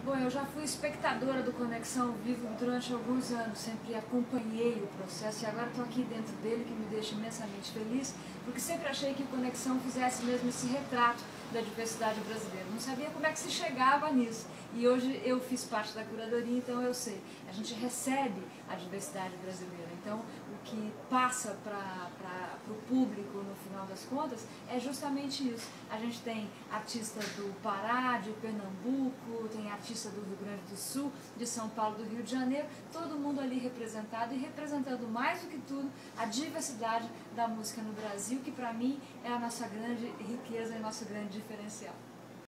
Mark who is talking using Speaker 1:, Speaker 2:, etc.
Speaker 1: Bom, eu já fui espectadora do Conexão Vivo durante alguns anos, sempre acompanhei o processo e agora estou aqui dentro dele, que me deixa imensamente feliz, porque sempre achei que o Conexão fizesse mesmo esse retrato da diversidade brasileira. Não sabia como é que se chegava nisso. E hoje eu fiz parte da curadoria, então eu sei. A gente recebe a diversidade brasileira. Então, o que passa para o público, no final das contas, é justamente isso. A gente tem artista do Pará, de Pernambuco, tem artista do Rio Grande do Sul, de São Paulo, do Rio de Janeiro, todo mundo ali representado e representando mais do que tudo a diversidade da música no Brasil, que para mim é a nossa grande riqueza e nosso grande diferencial.